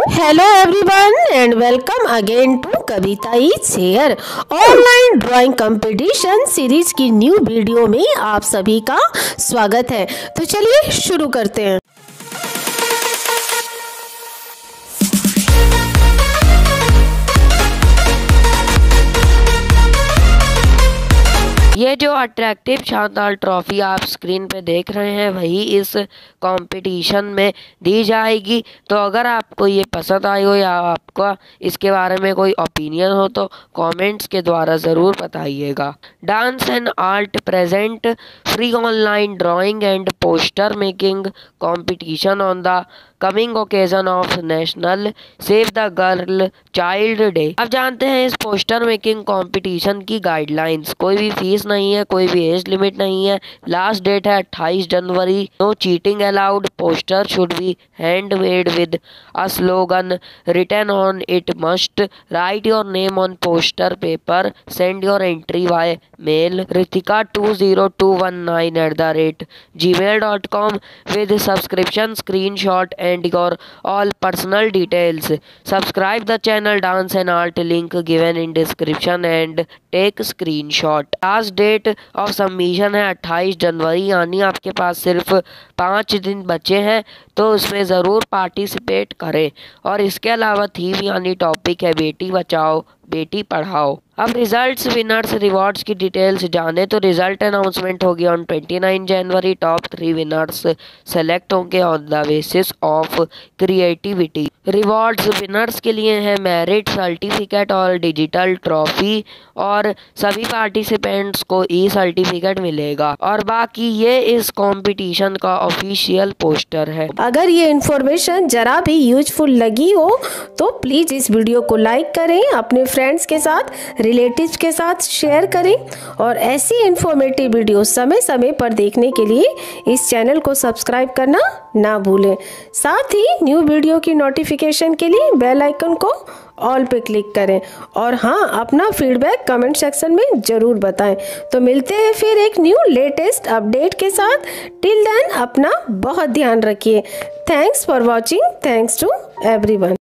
Hello everyone and welcome again to Kavita is here. Online drawing competition series की new video में आप सभी का स्वागत है। तो चलिए शुरू करते हैं। ये जो अट्रैक्टिव शानदार ट्रॉफी आप स्क्रीन पे देख रहे हैं वही इस कंपटीशन में दी जाएगी। तो अगर आपको ये पसंद आई हो या आपका इसके बारे में कोई ओपिनियन हो तो कमेंट्स के द्वारा ज़रूर बताइएगा। Dance and art present free online drawing and poster making competition on the coming occasion of national save the girl child day. अब जानते हैं इस पोस्टर मेकिंग कंपटीशन की गाइडलाइंस। कोई भी फीस नहीं है, कोई भी एज लिमिट नहीं है। लास्ट डेट है 28 जनवरी। No cheating allowed. Poster should be handmade with a slogan written on it. Must write your name on poster paper. Send your entry by mail ritika20219@gmail.com with subscription screenshot and your all personal details. Subscribe the channel Dance and Art, link given in description and take screenshot. Last date of submission है 28 जनवरी, यानी आपके पास सिर्फ 5 दिन बचे हैं। तो उसमें ज़रूर पार्टिसिपेट करें। और इसके अलावा थीम यानी टॉपिक है बेटी बचाओ बेटी पढ़ाओ। अब रिजल्ट्स, विनर्स, रिवॉर्ड्स की डिटेल्स जाने तो रिजल्ट अनाउंसमेंट होगी ऑन 29 जनवरी। टॉप 3 विनर्स सेलेक्ट होंगे on the basis of creativity. Rewards winners के लिए है मेरिट सर्टिफिकेट और डिजिटल ट्रॉफी, और सभी पार्टिसिपेंट्स को ई सर्टिफिकेट मिलेगा। और बाकी ये इस कंपटीशन का ऑफिशियल पोस्टर है। अगर ये इन्फॉर्मेशन जरा भी यूजफुल लगी हो तो प्लीज इस वीडियो को लाइक करें, अपने फ्रेंड्स के साथ, रिलेटिव्स के साथ शेयर करें, और ऐसी इन्फॉर्मेटिव वीडियो समय समय पर देखने के लिए इस चैनल को सब्सक्राइब करना ना भूलें। साथ ही न्यू वीडियो की नोटिफिकेशन के लिए बेल आइकन को ऑल पे क्लिक करें, और हाँ, अपना फीडबैक कमेंट सेक्शन में ज़रूर बताएं। तो मिलते हैं फिर एक न्यू लेटेस्ट अपडेट के साथ। टिल देन अपना बहुत ध्यान रखिए। Thanks for watching. Thanks to everyone.